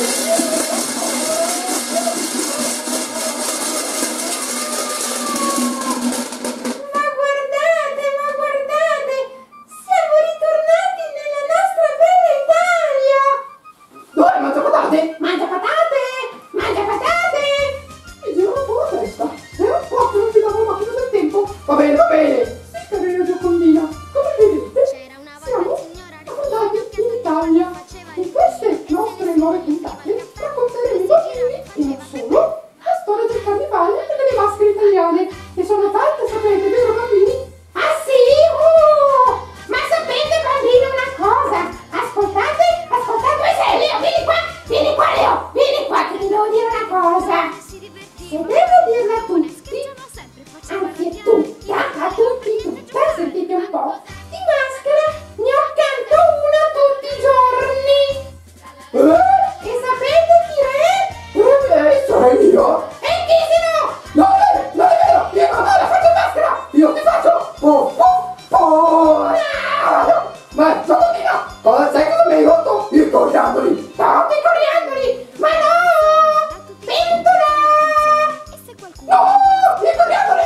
Siamo ritornati nella nostra bella Italia! Dai, mangia patate! Mangia patate! Mangia patate! Mi gira un po' la testa. Era un po' che non ti davo la macchina del tempo. Va bene, va bene. Sì, carina Giocondina. Come vedete, siamo andati in Italia. In queste nostre nuove puntate racconteremo ai bambini, e non solo, la storia del carnevale e delle maschere italiane. E sono tante, sapete, vero bambini? Ah sì? Oh! Ma sapete bambini una cosa? Ascoltate, dove sei Leo? Vieni qua Leo, vieni qua che ti devo dire una cosa. Se devo dirla a tutti, anzi a tutti, sentite un po', di maschera ne ho accanto una tutti i giorni. E sapete chi è? Sarei io? E chi se no? No, non è vero. Io non ho la faccio in maschera. Io ti faccio. Ma Giocondina, sai cosa mi hai rotto? I coriandoli. Troppi coriandoli! Ma no! Pentola! No, i coriandoli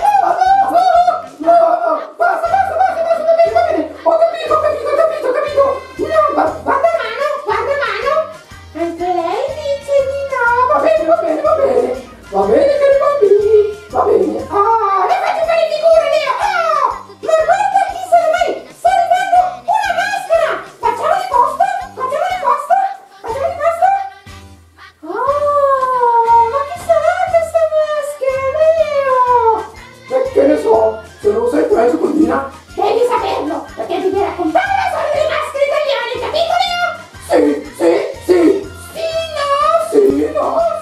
no. Basta, va bene. Ho capito. No, guarda mano! Anche lei dice di no! Va bene, cari bambini. Va bene. Oh, le faccio fare figure, Leo! Oh! Ma guarda chi sono mai! Sta arrivando una maschera! Facciamo di posta! Oh, ma chi sarà questa maschera, Leo? Che ne so, se non lo sai tu, Giocondina. Devi saperlo, perché devi raccontare la storia delle maschere italiane, capito, Leo? Sì. Sì, no? Sì, no.